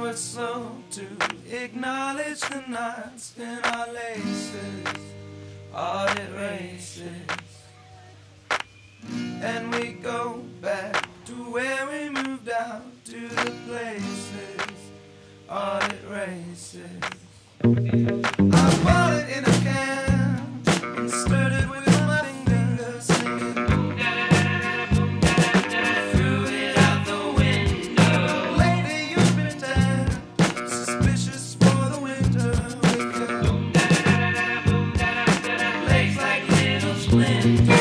we're slow to acknowledge the knots in our laces, audit races, and we go back to where we moved out to the places, audit races. I bought it in a can and stirred it with my fingers, singing. Threw it out the window. Lady, you've been dead, suspicious for the winter with your legs like little splinters.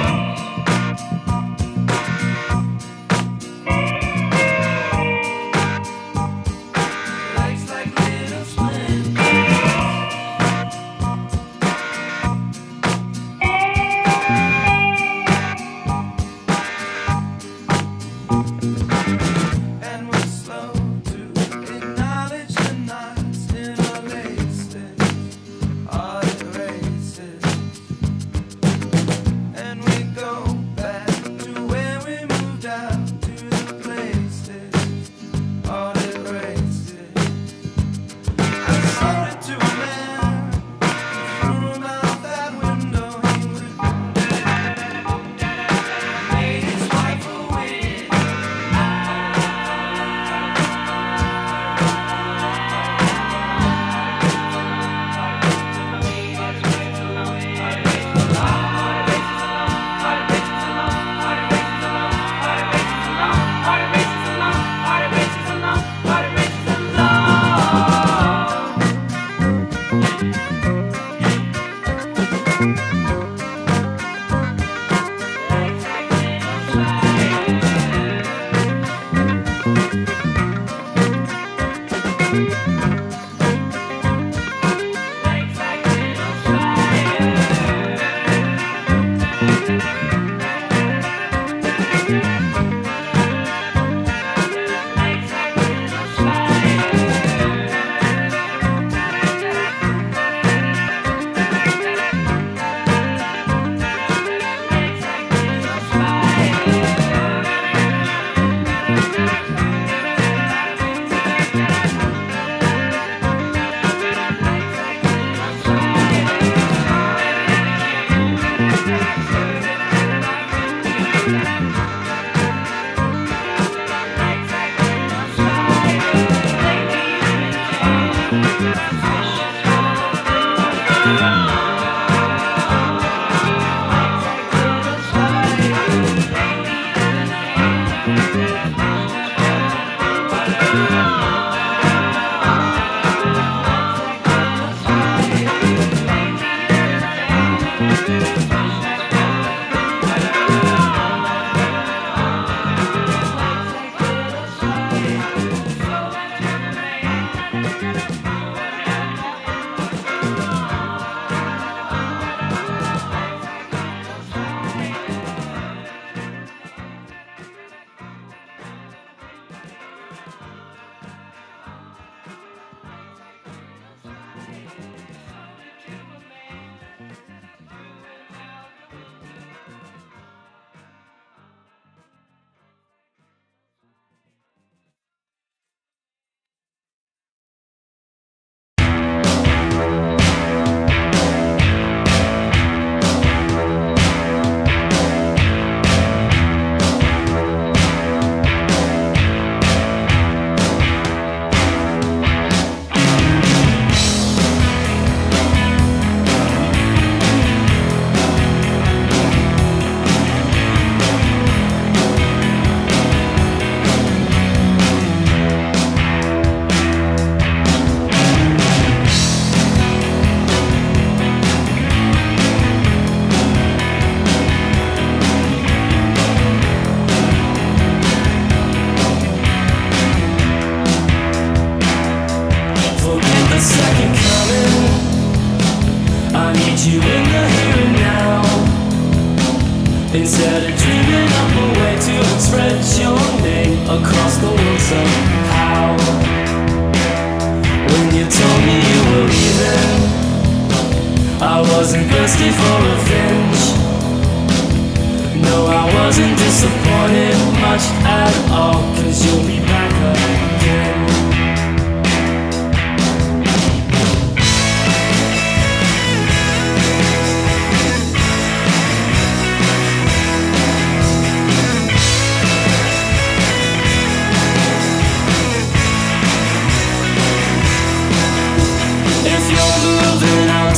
Instead of dreaming up a way to spread your name across the world somehow. When you told me you were leaving, I wasn't thirsty for revenge. No, I wasn't disappointed much at all, 'cause you'll be back again.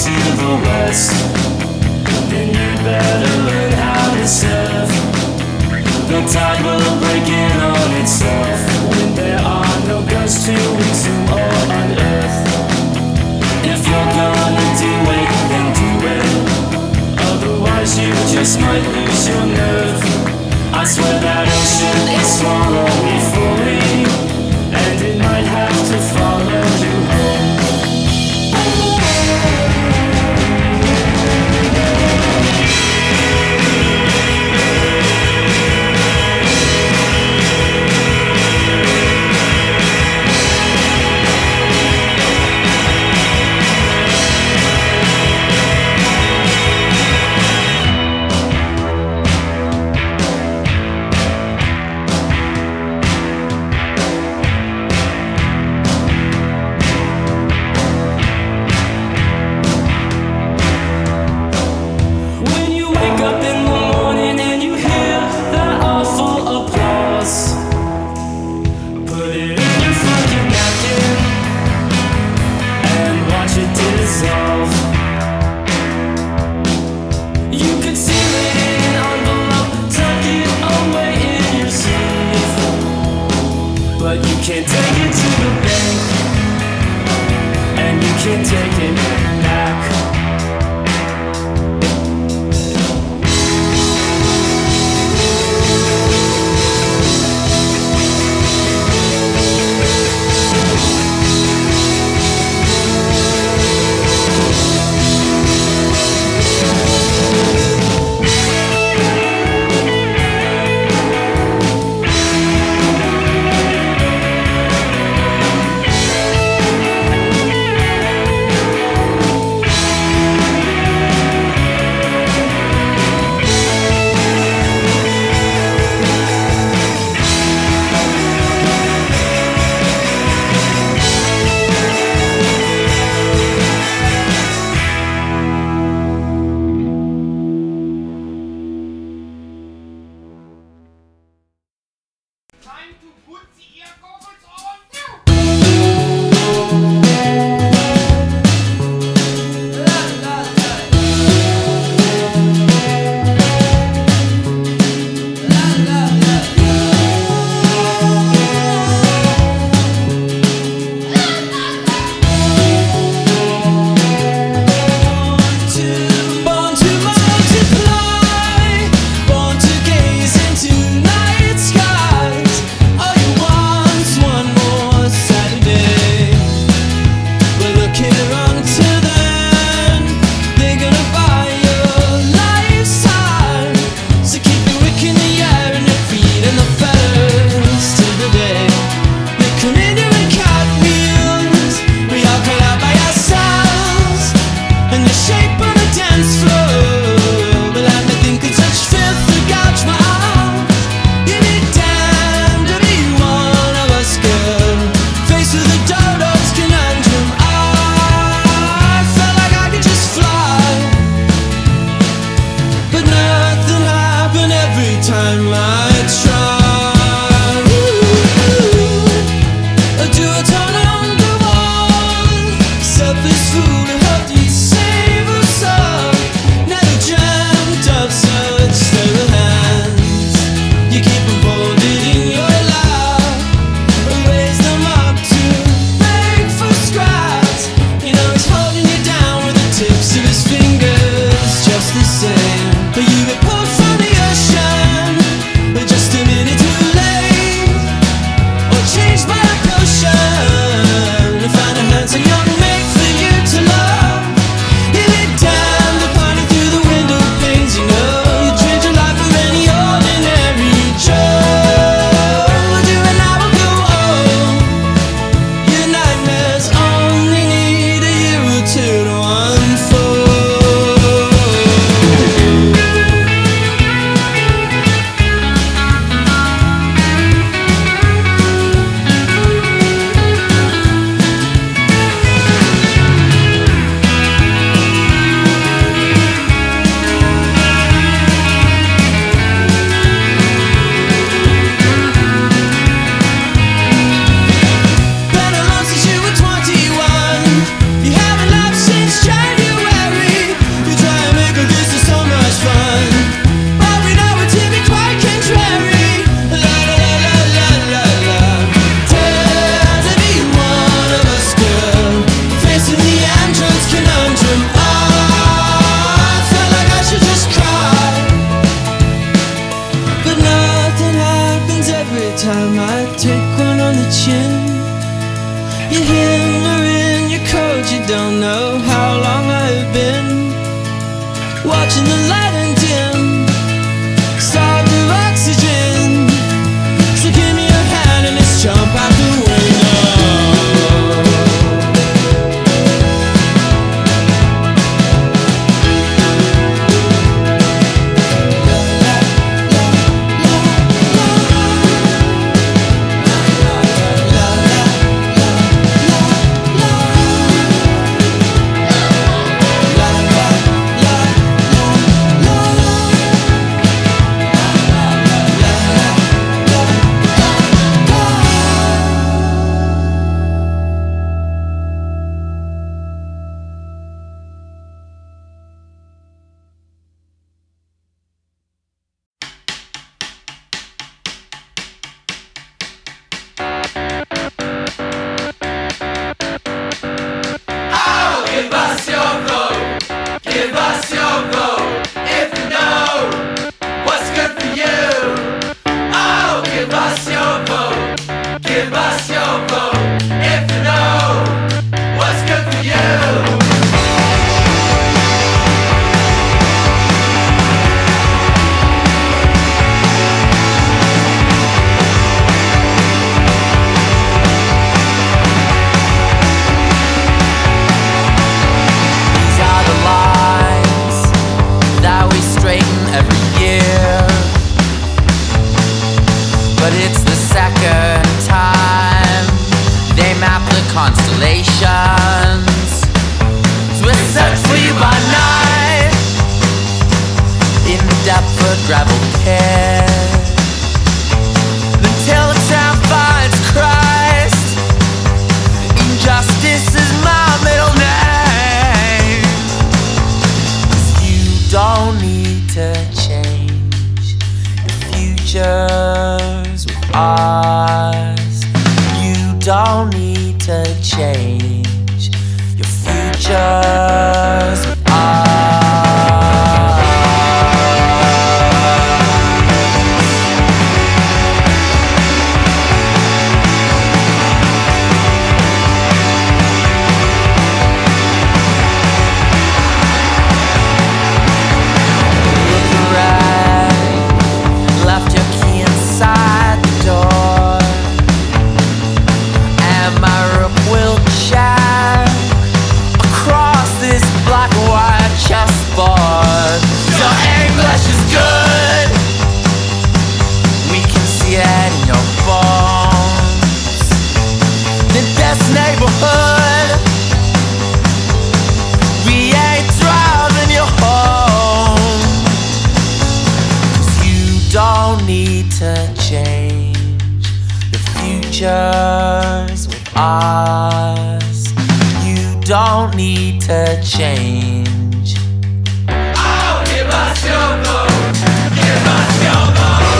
to the west, then you better learn how to surf. The tide will break in on itself when there are no guns to exhume or unearth. If you're gonna do it, then do it. Otherwise you just might lose your nerve. I swear that ocean is swallowing me fully, and it might have to follow you home. Can't take it to the bank, and you can't take it back. You're here in your coat, you don't know how long I've been watching the light and dim, starved of oxygen. So give me your hand and let's jump out the window. Gravel pit until the town finds Christ. Injustice is my middle name. 'Cause you don't need to change. Your future's with us. You don't need to change. Your future's with us. Futures with us. You don't need to change. Oh, give us your vote. Give us your vote.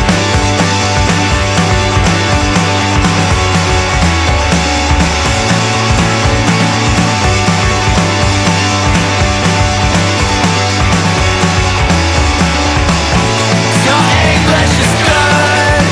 Your English is good.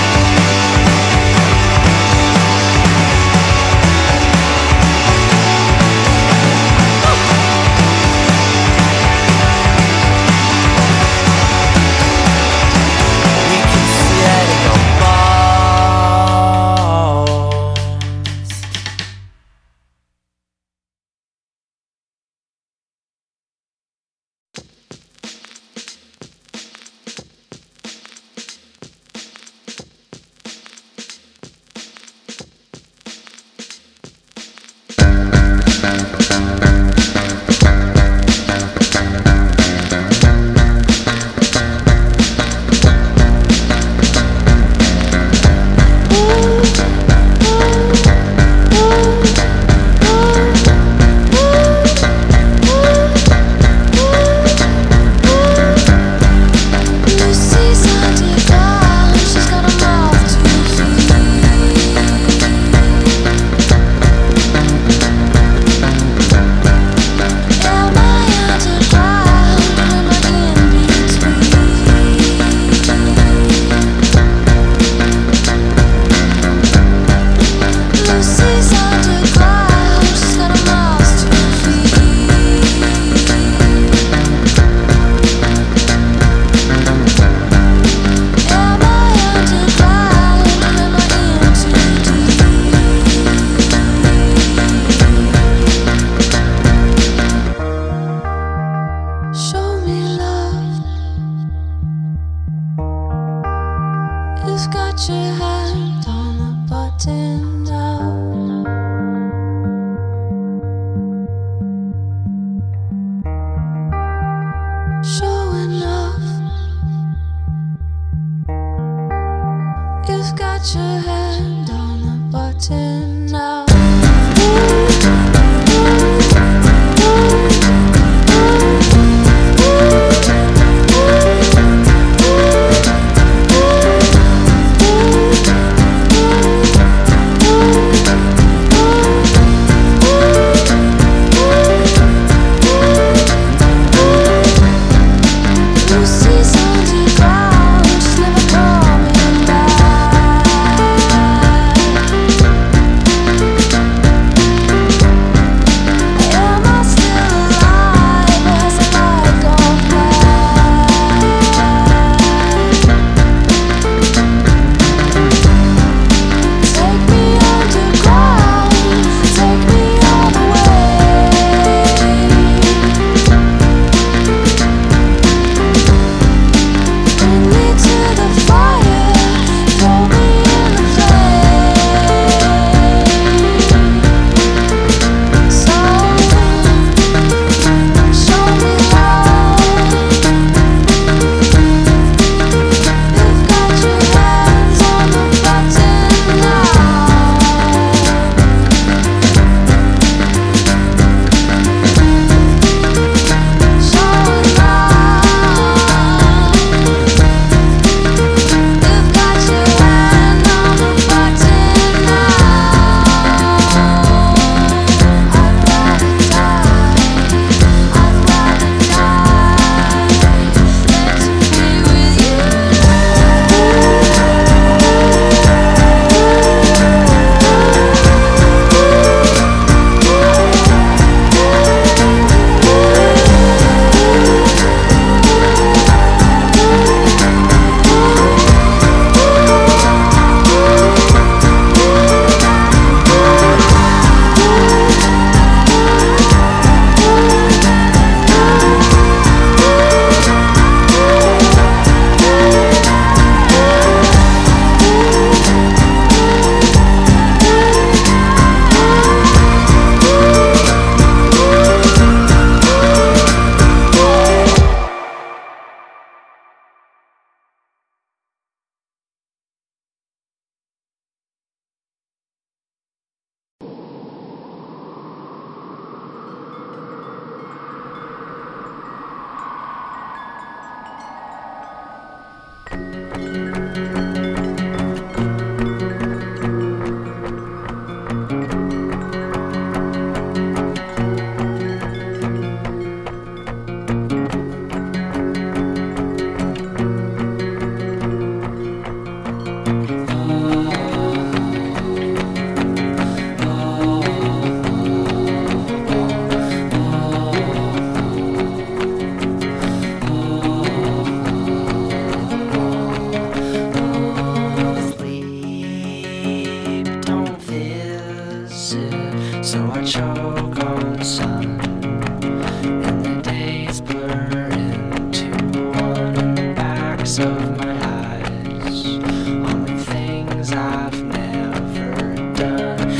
so I choke on sun, and the days blur into one in the backs of my eyes, on the things I've never done.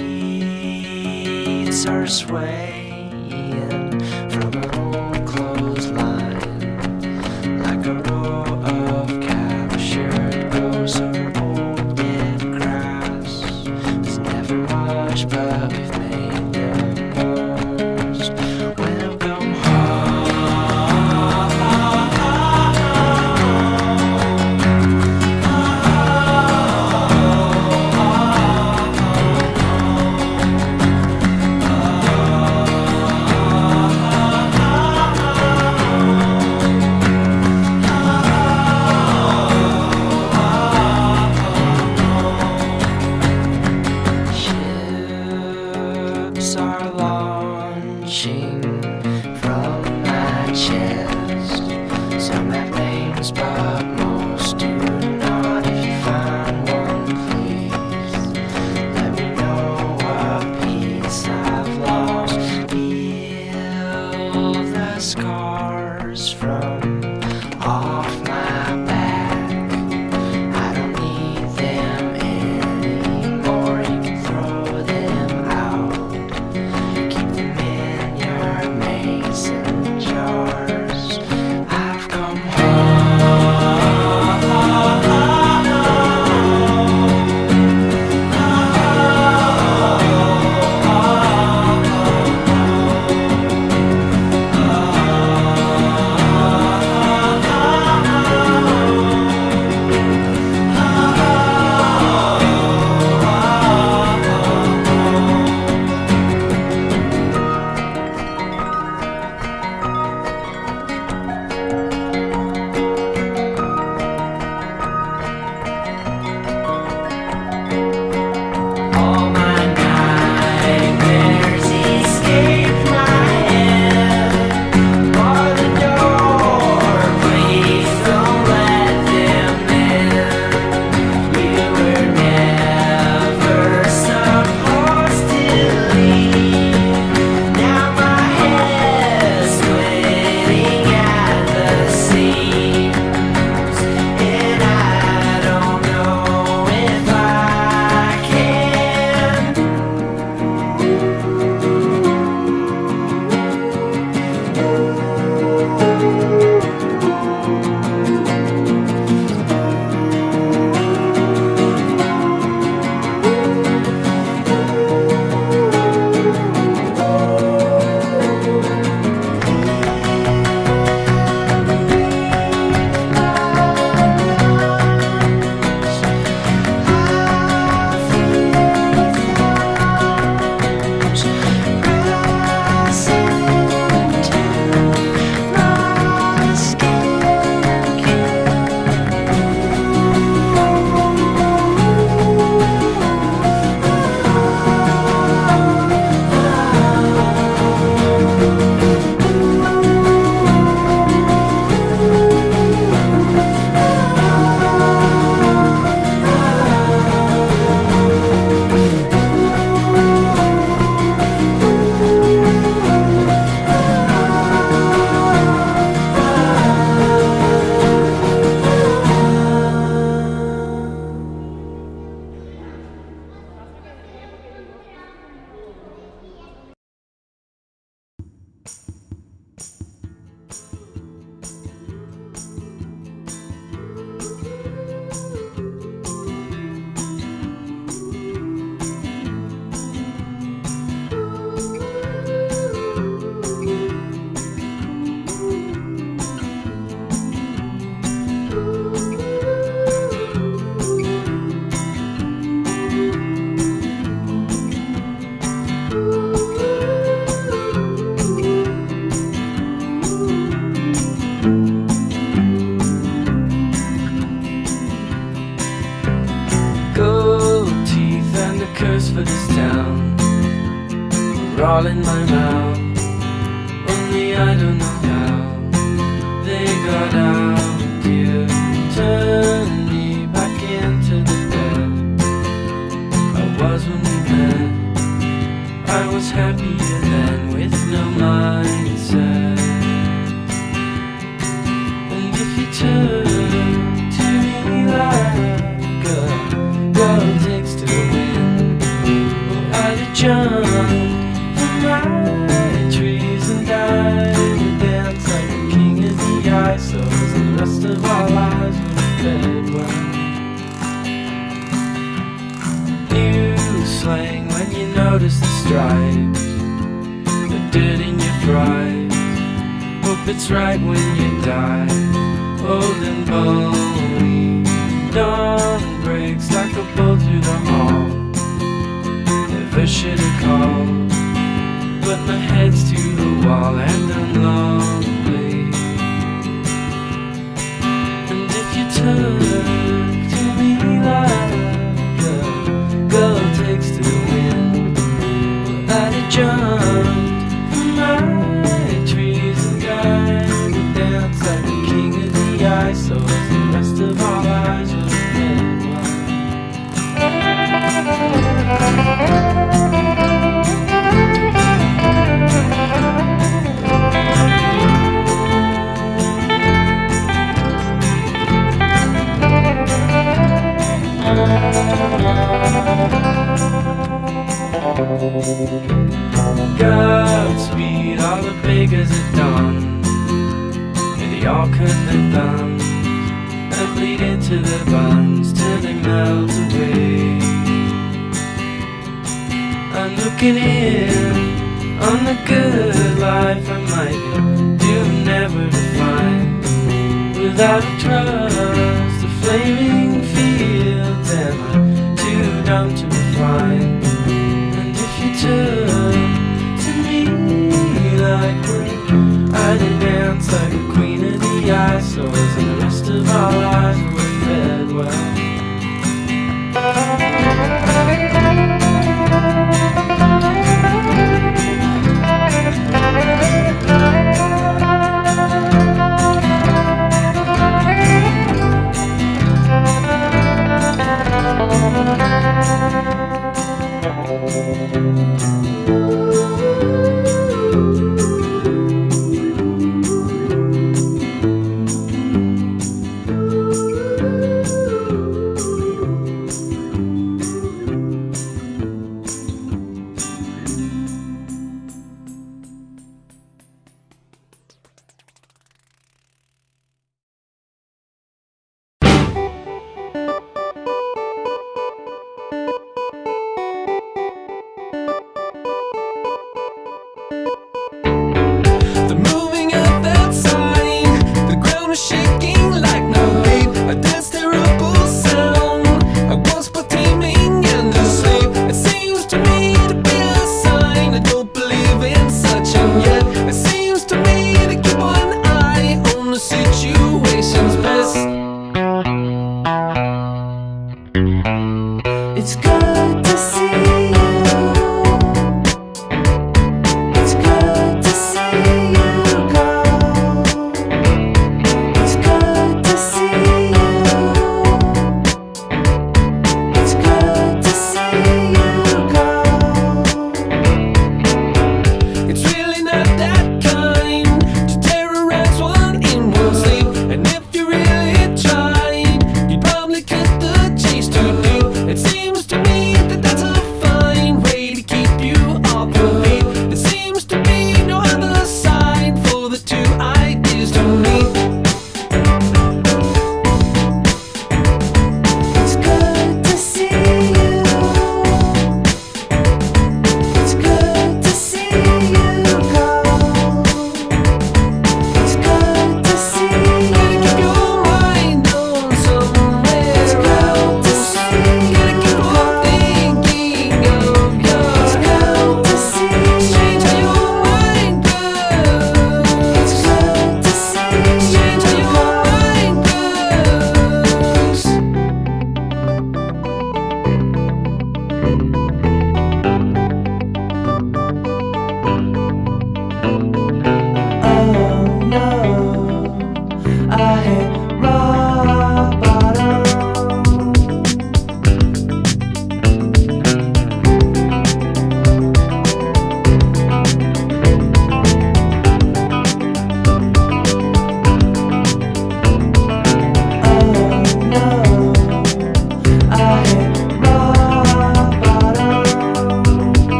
Sheets are swaying from an old clothesline, like a row of captured ghosts over old dead grass. There's never much, but we've made the most. Welcome ships are launching from my chest. Some have names, but most do not. If you find one, please let me know what piece I've lost. Feel the scars from off my back. I don't need them anymore. You can throw them out. Keep them in your mason jars. I've come all my nightmares escape my head. Bar the door, please don't let them in. You were never supposed to leave. Now my head's splitting at the seams, and I don't know if I can. Gold teeth and a curse for this town are all in my mouth. Only I don't know how they got out. You turned me back into the bed I was when we met. I was happier then with no mindset. And if you turn to me like a girl takes to the wind, well, I'd have jumped from my trees and died to dance like a king of the ice. So the rest of our lives would have fed well. New slang when you notice the stripes, the dirt in your fries. Hope it's right when you die, old and bony. Dawn breaks like a bolt through the hall. Never should have called, but my head's to the wall and I'm lonely. And if you turn to me like a girl takes to the wind, well, I'd have jumped from my trees and died to dance like the king of the ice. So as the rest of our lives would have been Godspeed, all the bakers at dawn, and they all cut their thumbs and bleed into their buns till they melt away. I'm looking in on the good life I might be doomed never to find. Without a trust, the flaming fields, and I'm too dumb to refine. And if you turn to me like when I did dance like a queen of the ice, so as the rest of our lives were fed well.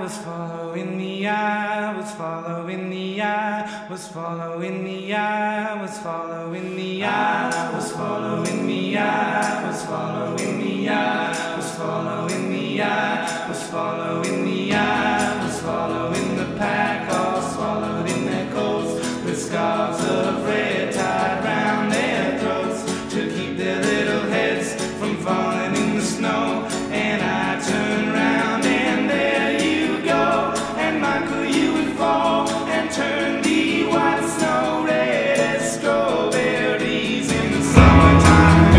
was following the eye, was following the eye, was following the eye, was following the eye, was following the eye, was following the eye, was following the eye, was following the eye, was following the pack, all swallowed in their coats, with scarves of red tied round their throats to keep their little heads from falling in the snow. And I turned round and there you go, and Michael, you would fall and turn the white snow red as strawberries in the summertime.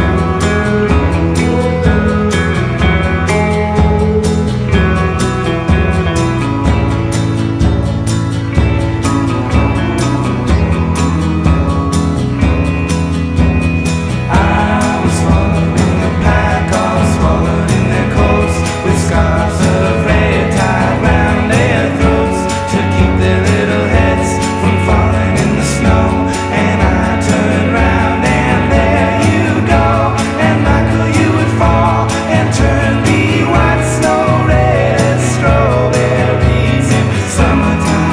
I was following the pack, all swallowed in their coats, with scarves of red tied round their throats to keep their little heads from falling in the snow. And I turned round and there you go, and Michael, you would fall and turn the white snow red as strawberries in summertime.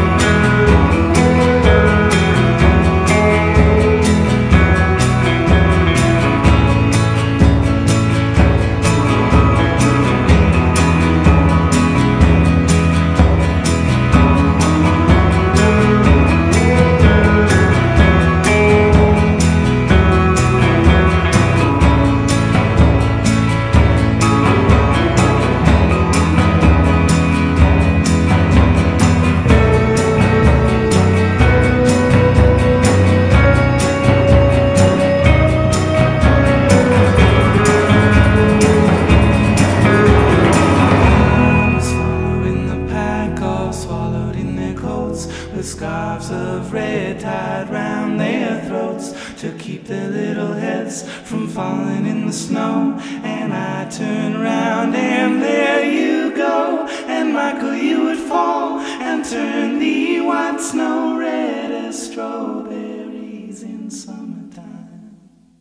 Was following the pack, all swallowed in their coats, with scarves of red tied round their throats to keep their little heads from falling in the snow. And I turned round and there you go, and Michael, you would fall and turn the white snow red as strawberries in summertime.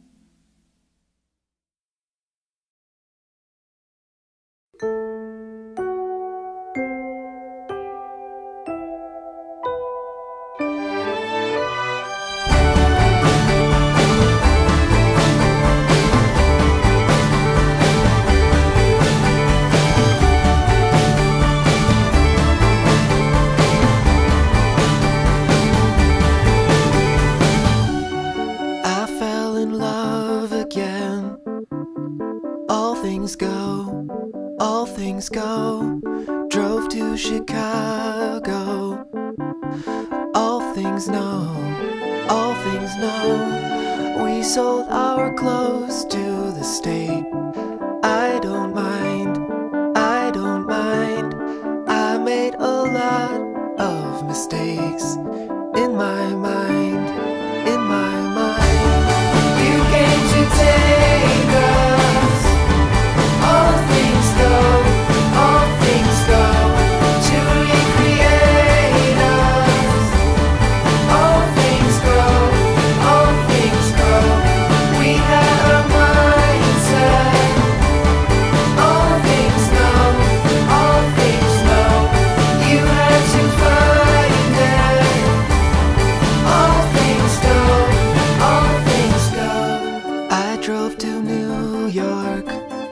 I fell in love again. All things go, all things go. Drove to Chicago. All things know, all things know. We sold our clothes to the state. I don't mind, I don't mind. I made a lot of mistakes in my mind, in my mind. You came to take us. All things go, all things go, to recreate us. All things go, all things go. We had a mindset. All things know, all things know. You had to find it. All things go, all things go. I drove to New York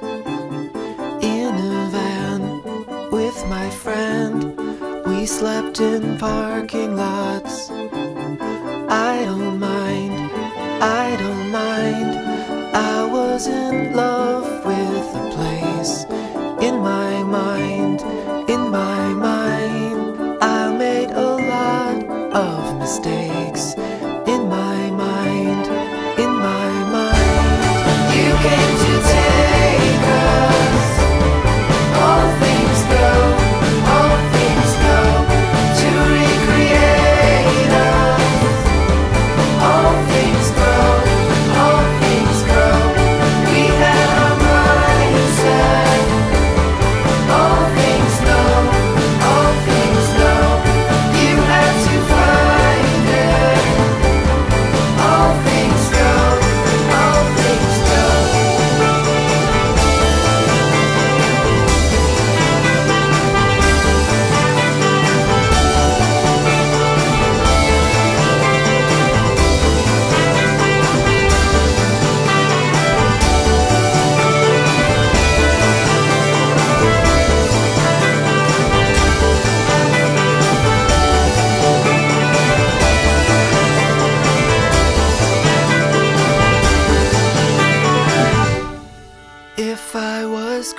in a van with my friend. We slept in parking lots. I don't mind, I don't mind. I was in love with the place. In my mind, in my mind. I made a lot of mistakes. In my mind, in my mind. You came to take us. All things go, all things go, to recreate us. All things grow, all things grow. We had a mindset. All things know, all things know. You had to find it. All things go, all things go.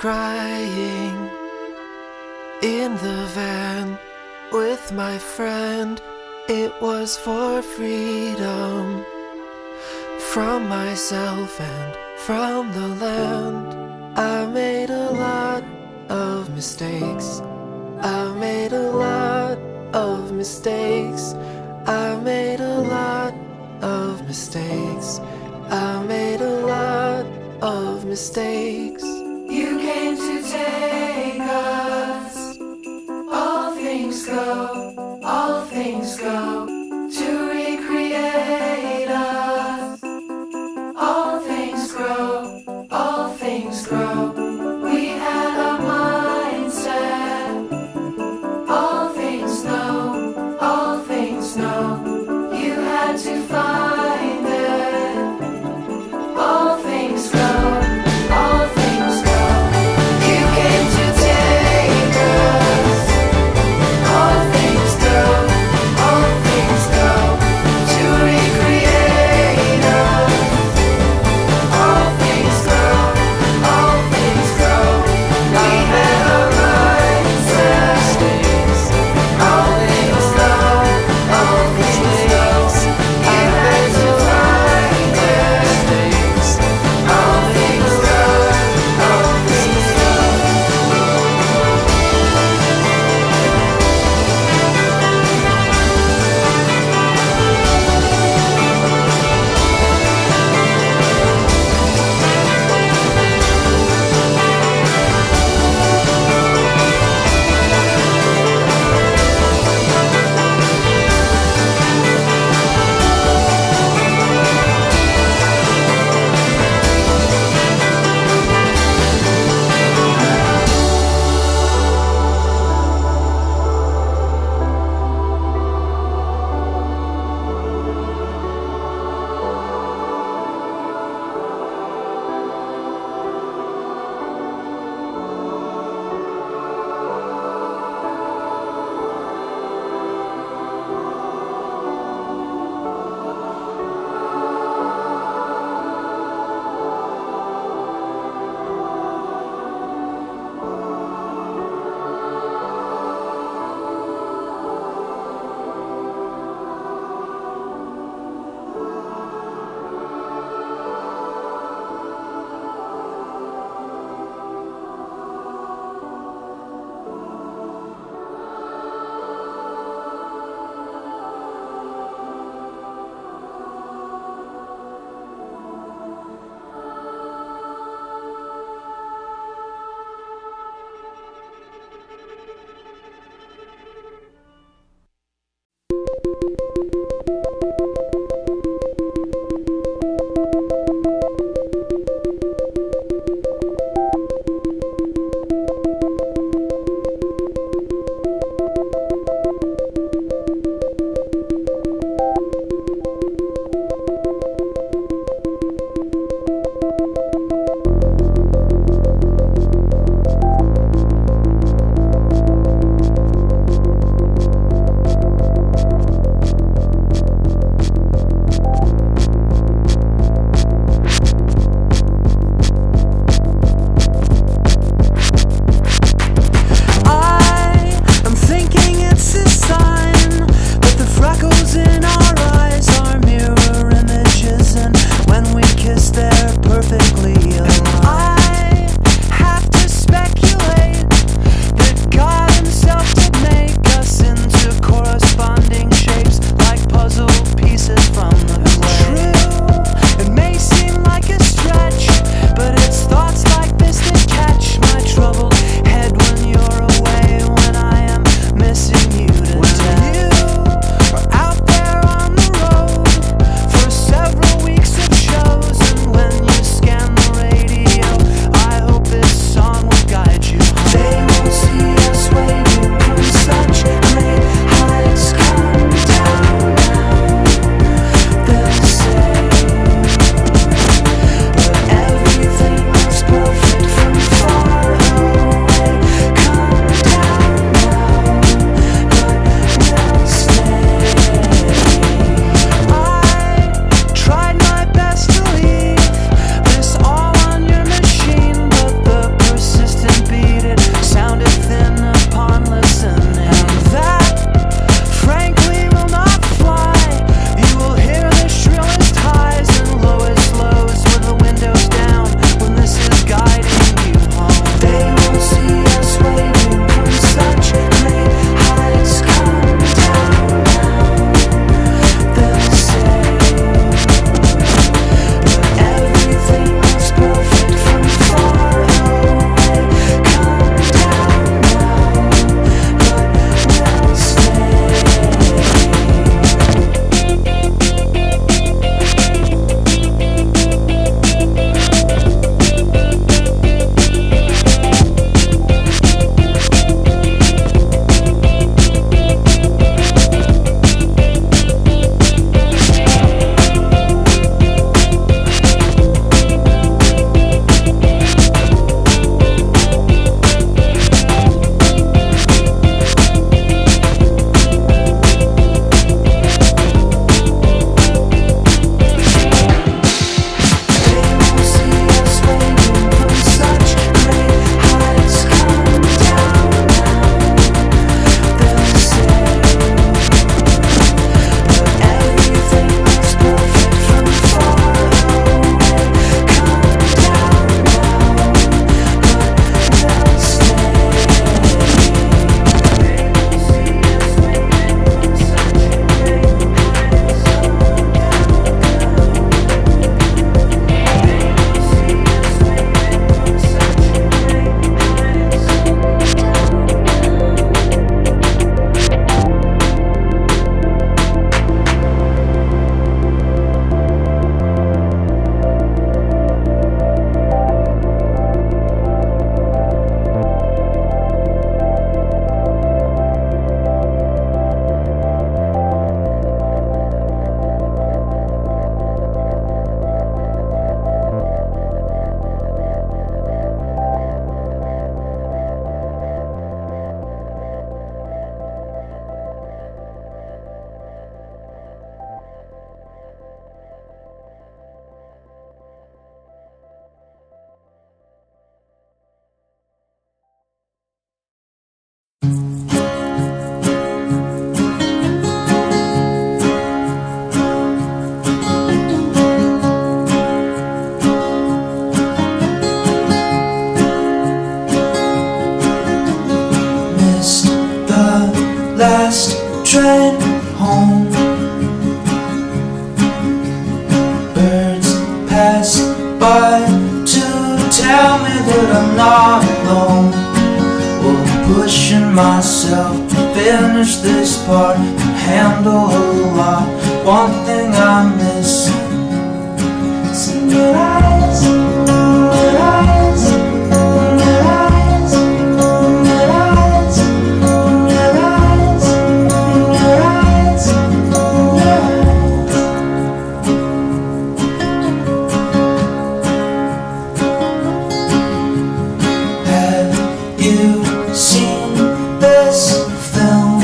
crying in the van with my friend. It was for freedom from myself and from the land. I made a lot of mistakes. I made a lot of mistakes. I made a lot of mistakes. I made a lot of mistakes. You came to take us. All things go, all things go, to recreate us. All things grow, all things grow. We had a mindset. All things know, all things know. You had to find it. All things go. Scan train home. Birds pass by to tell me that I'm not alone. Well, I'm pushing myself to finish this part and handle a lot. One thing I'm missing is in your eyes, in your eyes, in your eyes, in your eyes, in your eyes, in your eyes, in your eyes. Have you seen this film?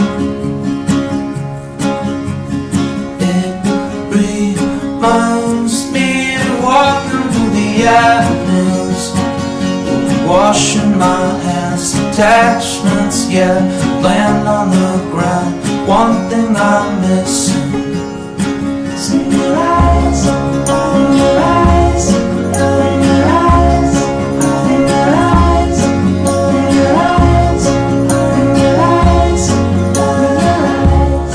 It reminds me of walking through the avenues, washing my hands, attachments, yeah, land on the ground. One thing I'm missing is in your eyes, in your eyes, in your eyes, in your eyes, in your eyes, in your eyes, in your eyes.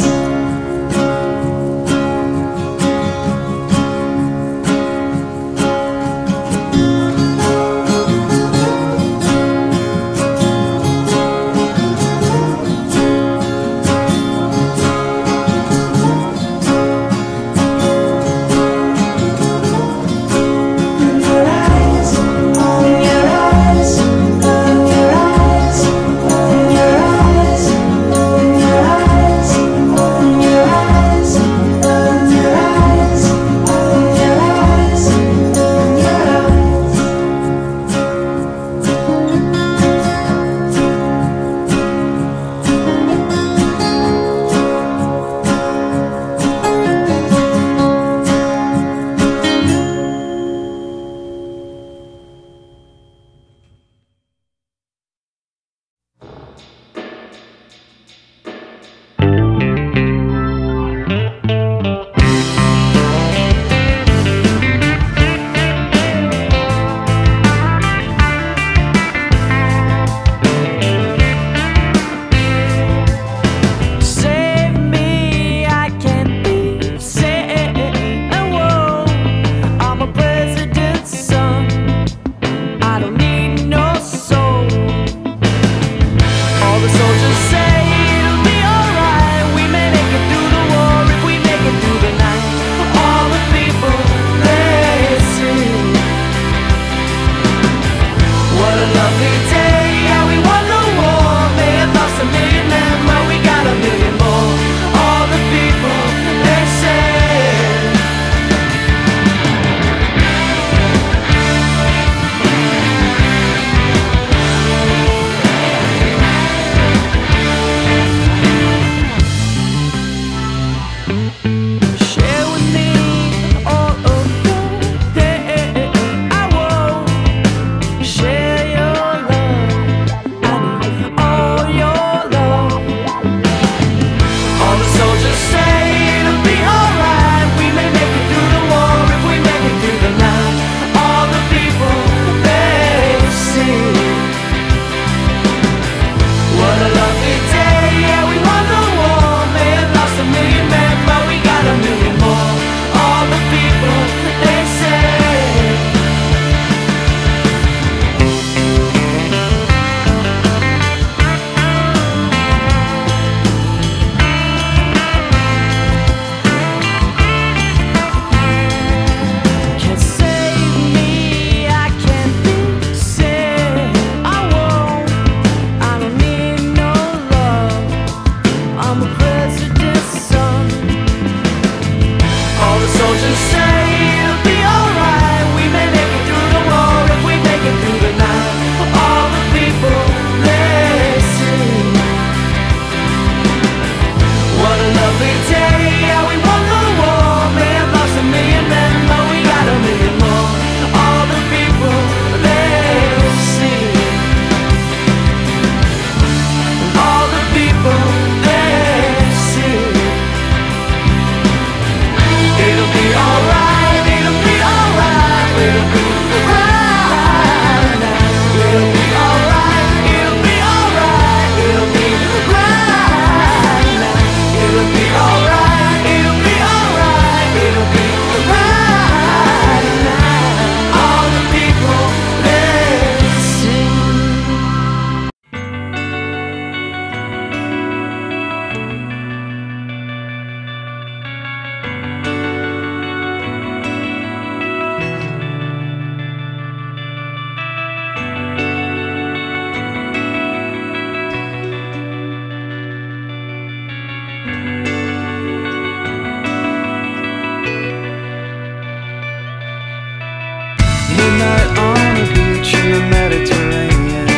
on a beach in the Mediterranean,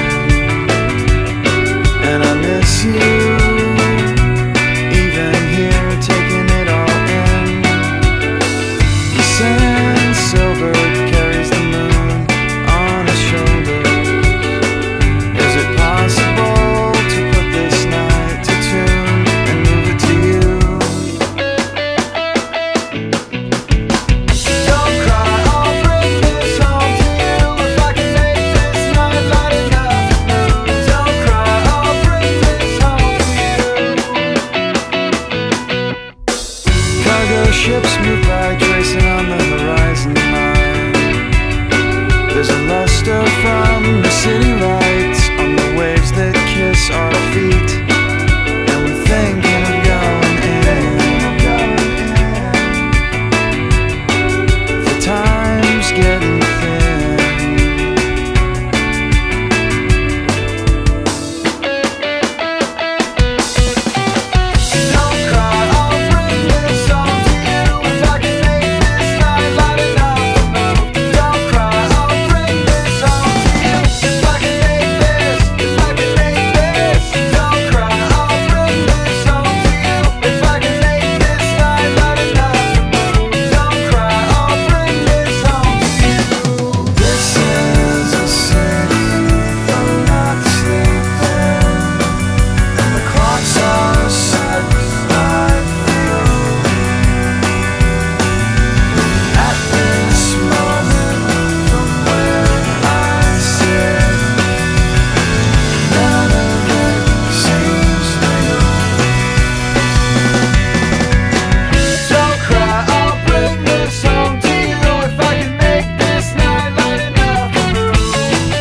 and I miss you. Even here, taking it all in. The sand silver carries the moon on his shoulders. Is it possible to put this night to tune and move it to you? Don't cry, I'll bring this home to you. If I can make this night light enough to move. Don't cry, I'll bring this home to you. Cargo ships move by, tracing on the horizon line. There's a luster from the city lights on the waves that kiss our feet, and we're thinking of going in. The time's getting thin. Don't cry, I'll bring this home to you. If I can make this night light enough to move. Don't cry, I'll bring this home to you. If I can make this, if I can make this. Don't cry, I'll bring this home to you. If I can make this night light enough to move. Don't cry, I'll bring this home to you. This is a city from not sleeping, and the clocks are set by you. At this moment, from where I sit, none of it seems real. Don't cry, I'll bring this home to you. If I can make this night light enough to move.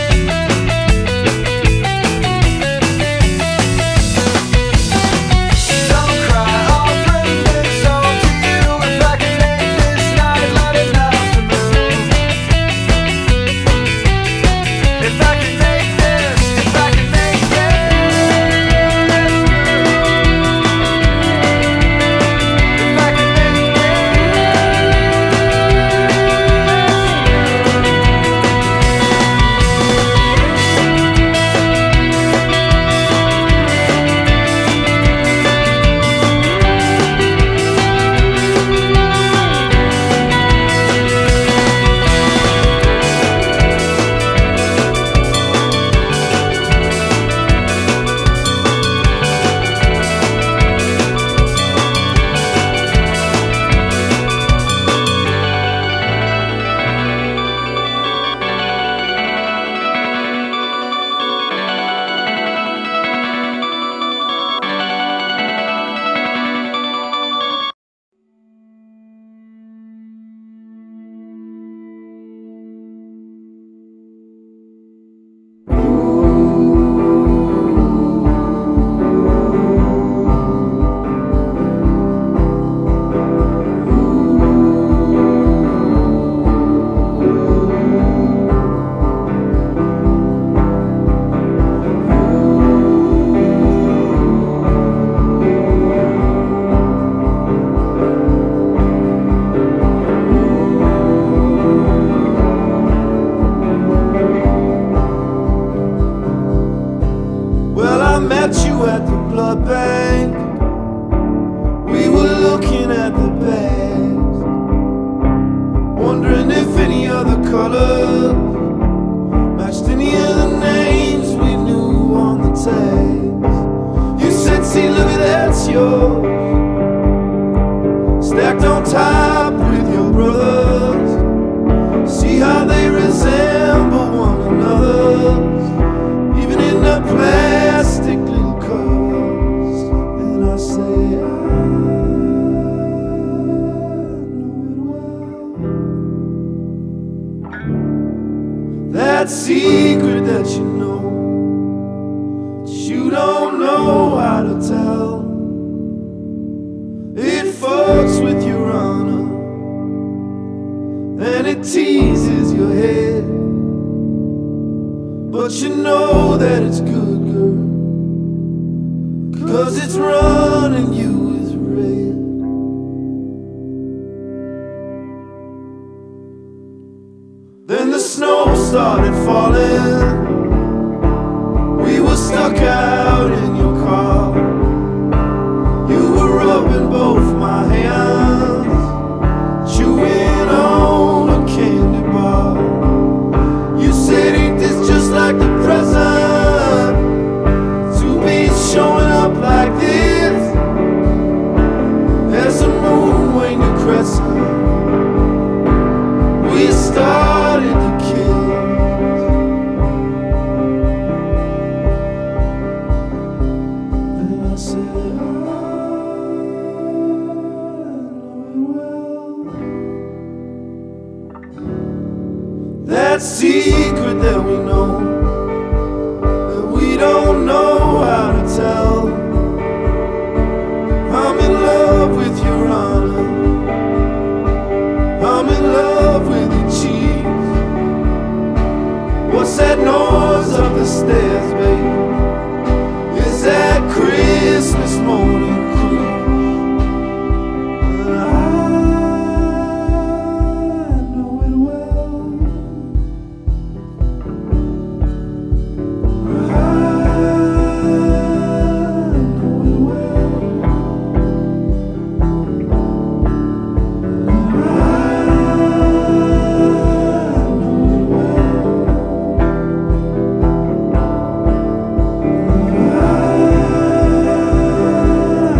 Don't cry, I'll bring this home to you. If I can make this night light enough to move. If I can make this, if I can make this. If I can make Well, I met you at the blood bank. We were looking at the bags, wondering if any other color matched any of the names we knew on the tags. You said, see, look at that's yours, stacked on top with your brothers. See how they resemble one another, even in the plastic little covers. And I say, I know it well. That secret that you know, but you don't know how to tell. It fucks with your honor, and it teases your head. But you know that it's good, girl, 'cause it's running you with red. Then the snow started falling. We were stuck out in your car. You were rubbing both my hands, chewing on a candy bar. You said, ain't this just like the present, to be showing up like this? There's a moon when you crescent. We started to kill. And I said, I know it well. That secret that we know, that we don't know how to tell. I'm in love with your honor. I'm in love with your cheese. What's that noise up the stairs, baby? Is that Christmas morning creep? And I know it well. I know it well. I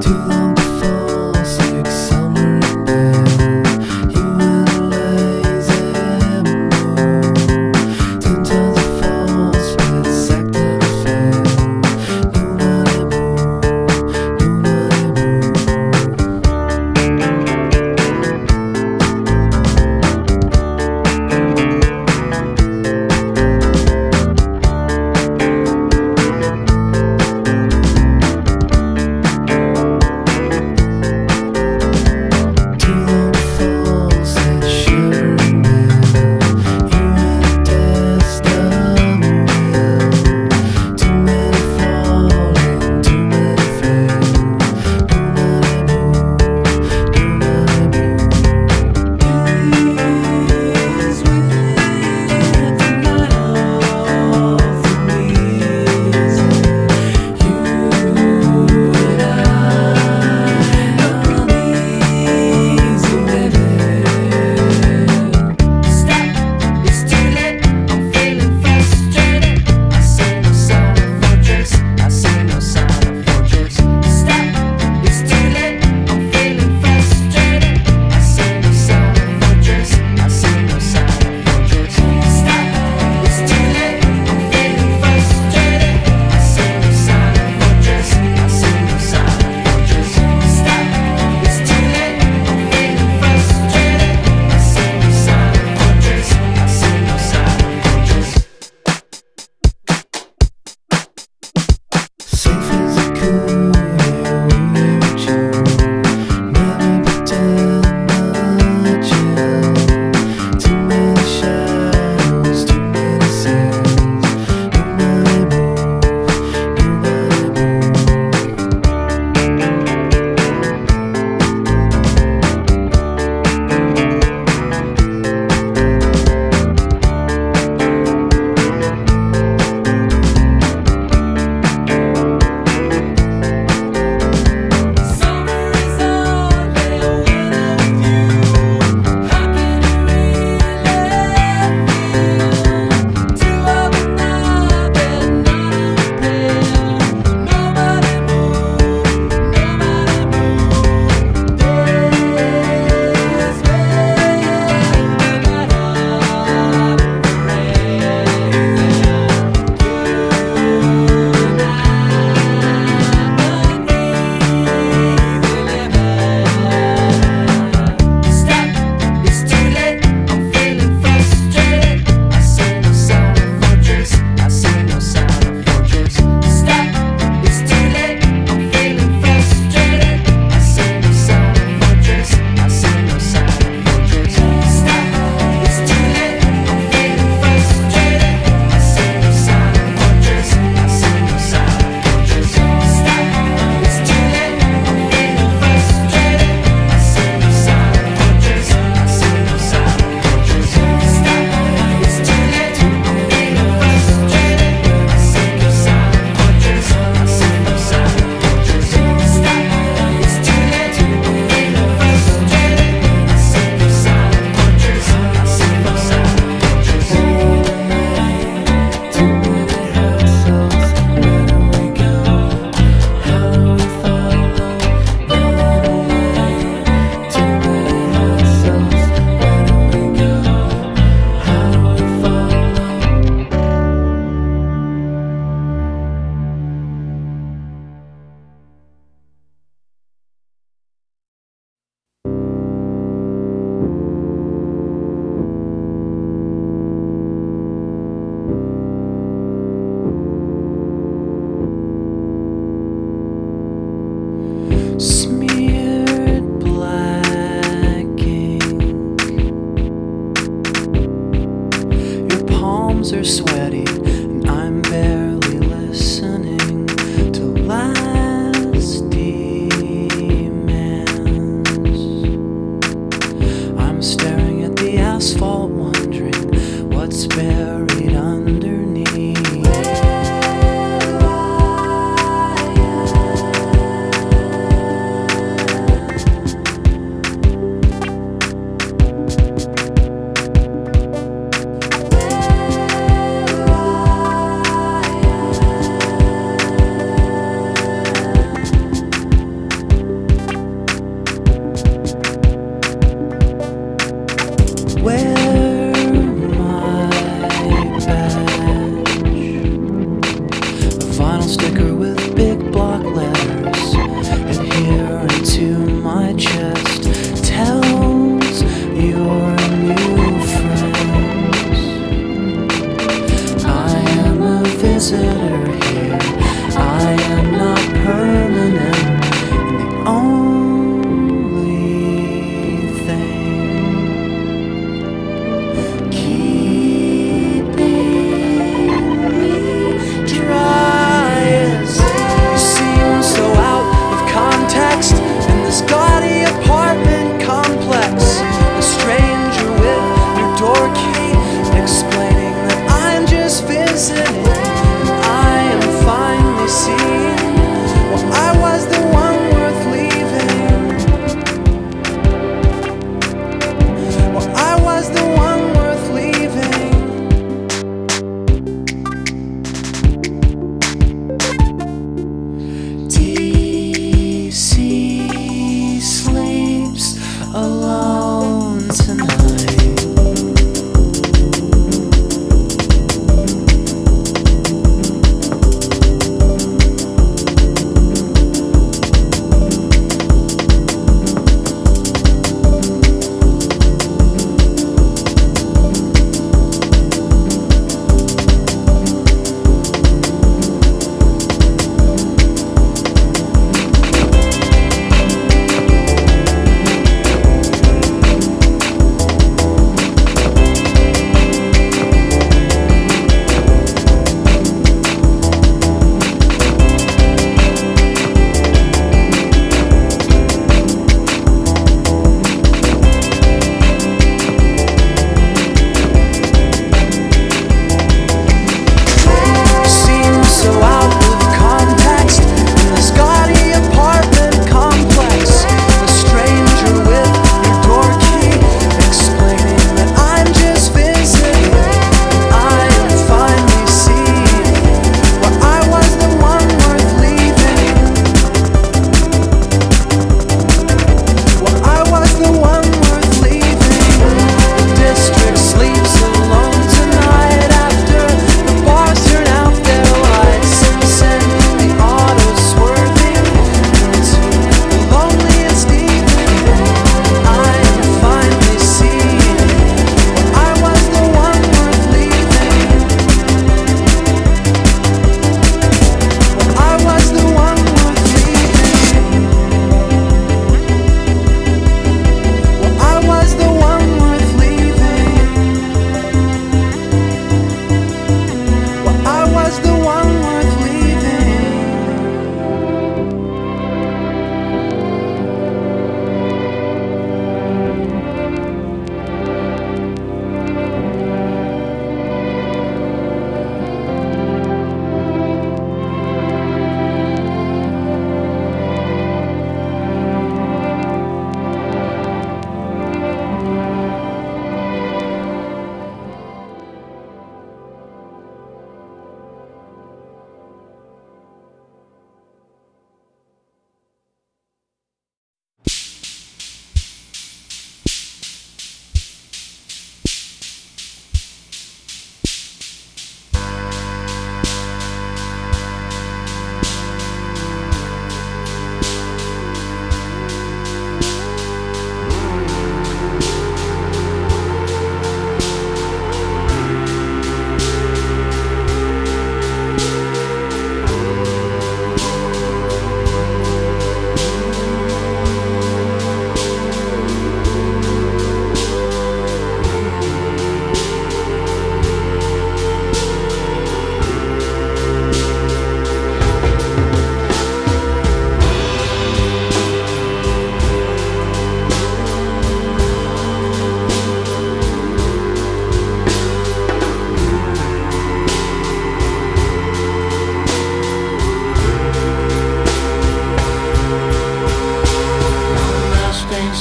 palms are sweaty, and I'm barely listening to last demands. I'm staring at the asphalt, wondering what's buried underneath.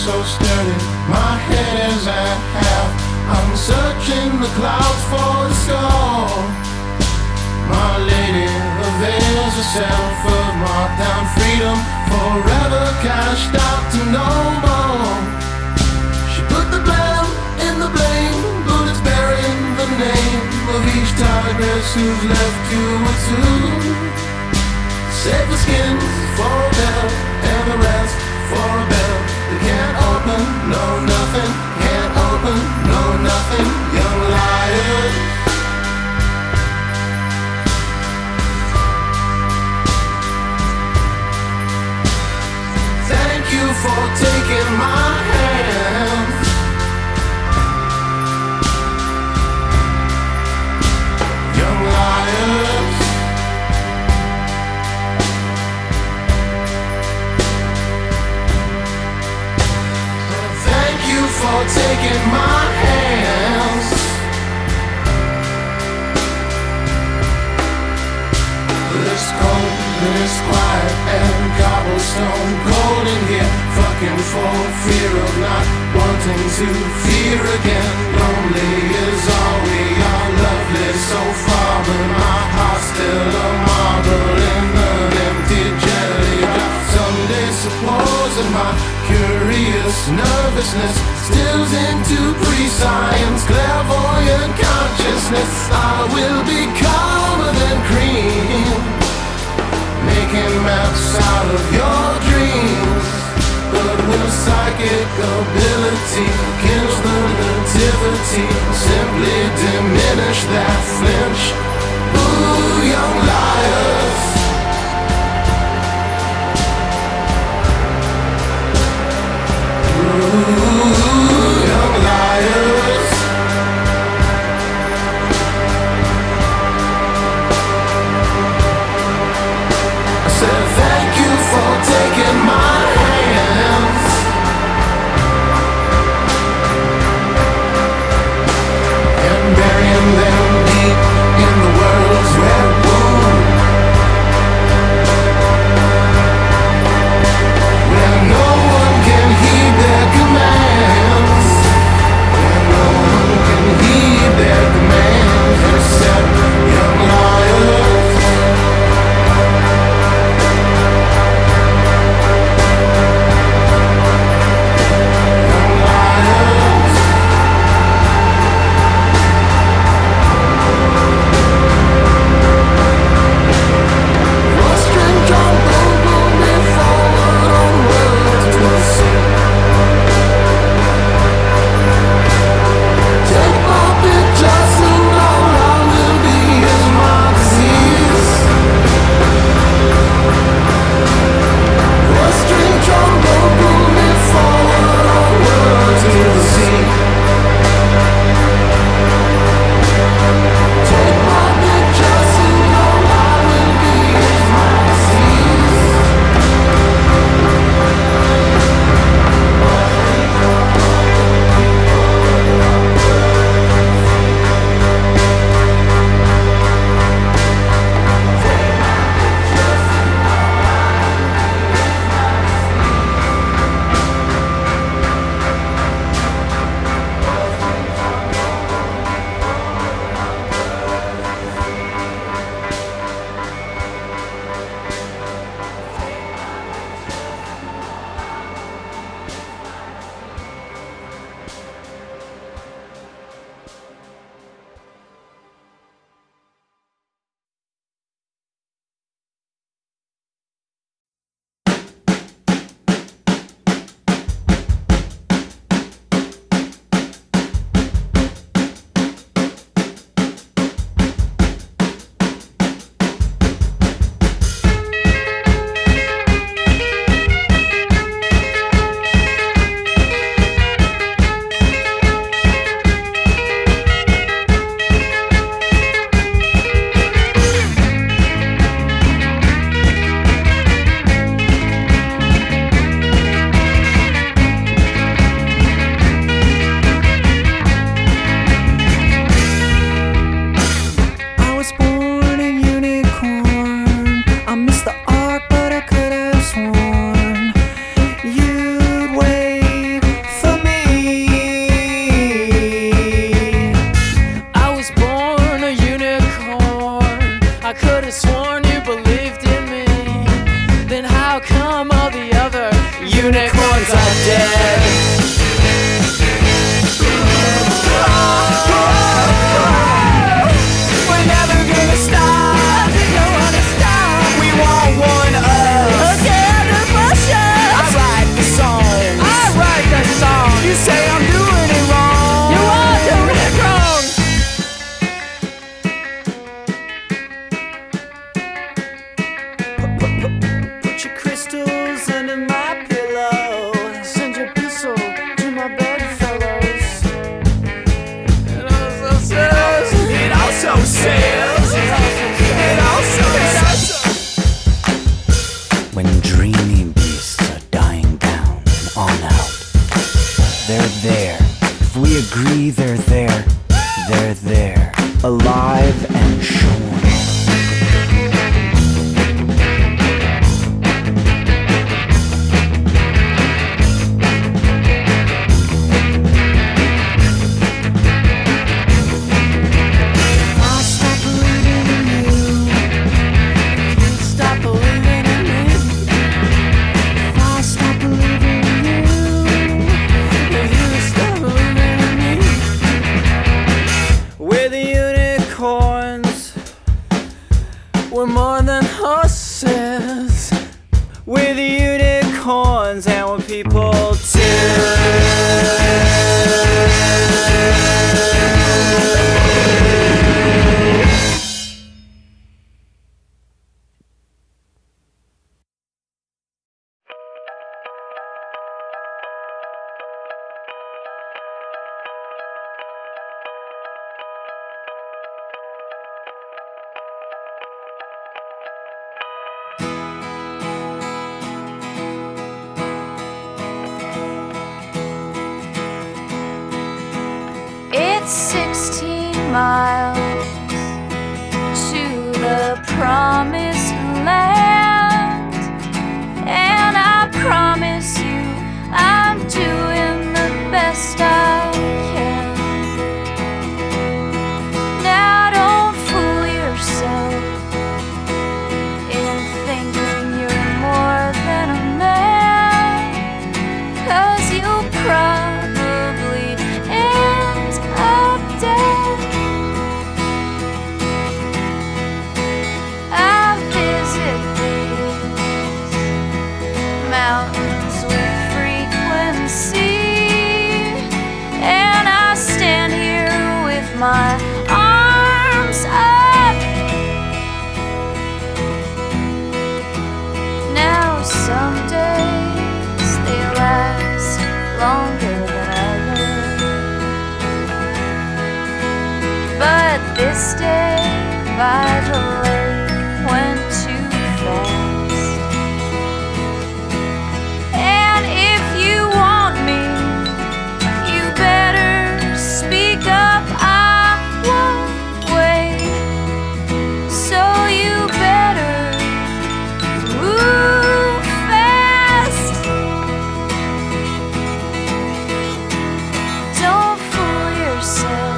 so sturdy, my head is at half. I'm searching the clouds for the storm. My lady avails herself of marked down freedom, forever cashed out to no more. She put the blame in the blame, bullets burying the name of each tigress who's left you a tune. Save the skins for a bell, and the rest for a bell. They can't open, no nothing, can't open, no nothing, young liars. Thank you for taking my hand. Young liars. Thank you for taking my hands. It's cold and it's quiet and cobblestone cold in here. Fucking for fear of not wanting to fear again. Lonely is all we are, lovely so far, but my heart's still a marble in an empty jelly jar. Someday supposing my curious nervousness stills into pre-science clairvoyant consciousness, I will be calmer than cream, making maps out of your dreams. But will psychic ability kills the nativity, simply diminish that flinch? Ooh, young liars. Ooh, young liars. I said thank you for taking my hands. And burying them deep in the world's red wound, where no one can heed their command. unicorns are dead. We're never gonna stop. Don't wanna stop. We want one us. Together for sure. I write the songs. I write the songs. You say I'm doing it wrong. You are doing it wrong. Put your crystals under my pillow. Send your pistol to my bedfellows. It also says. It also says. It also. When dreamy beasts are dying down and on out, they're there. If we agree they're there, they're there. Alive and shorn. We're more than horses. We're the unicorns and we're people It's 16 miles to the promised land, and I promise you I'm doing the best I can. Now don't fool yourself in thinking you're more than a man, 'cause you'll probably end up dead. I visit these mountains with frequency, and I stand here with my arms up. Now some days they last longer than others, but this day by the lake went too fast. And if you want me, you better speak up. I won't wait, so you better move fast. Don't fool yourself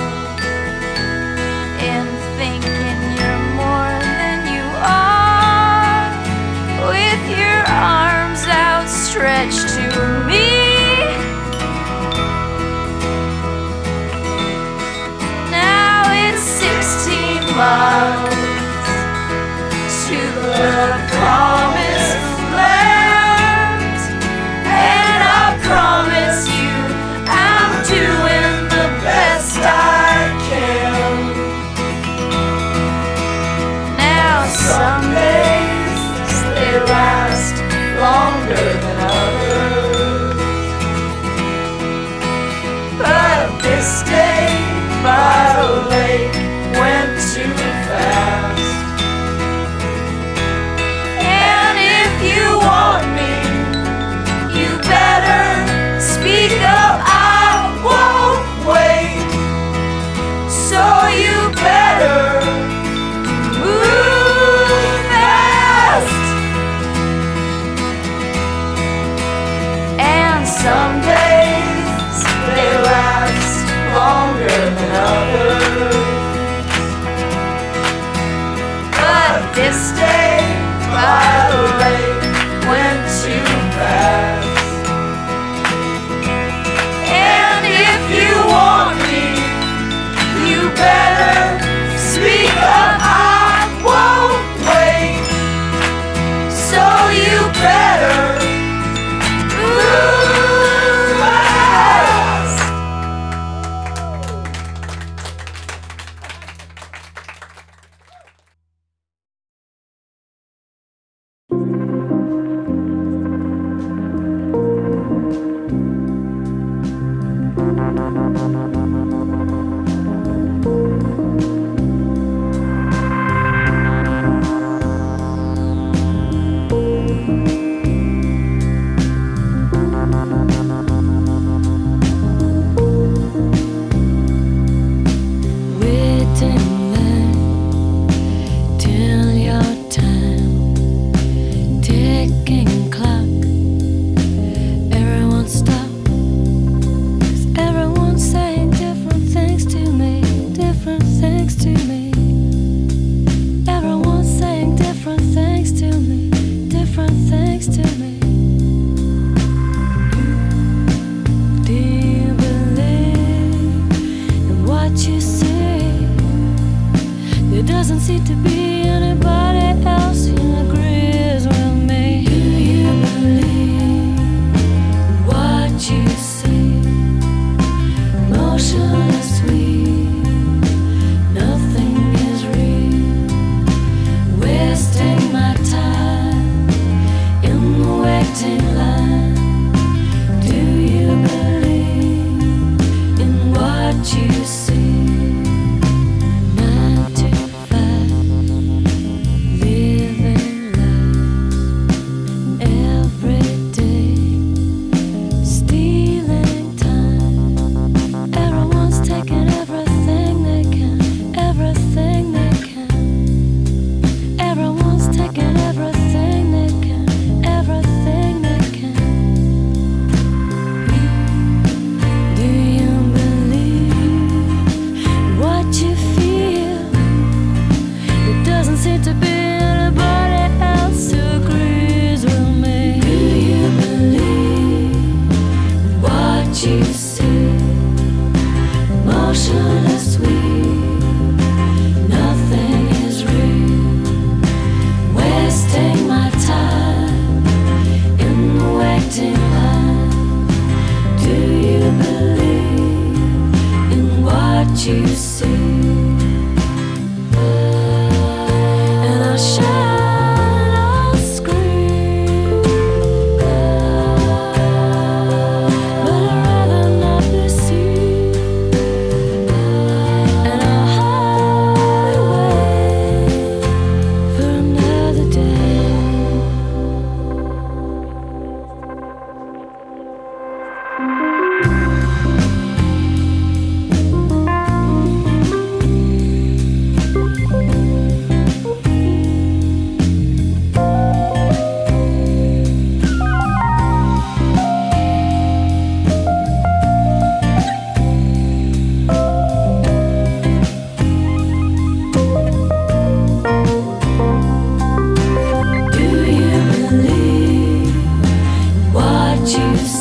in thinking you're more than you are, with your arms outstretched to me. Now it's 16 miles to the promised land, and I promise you I'm doing the best I can. Now some days they last longer than others, but this day by the lake went too fast. And if you want me, you better speak up. I won't wait, so you better move fast. And some days they last longer than others, but this day by the lake went too fast. You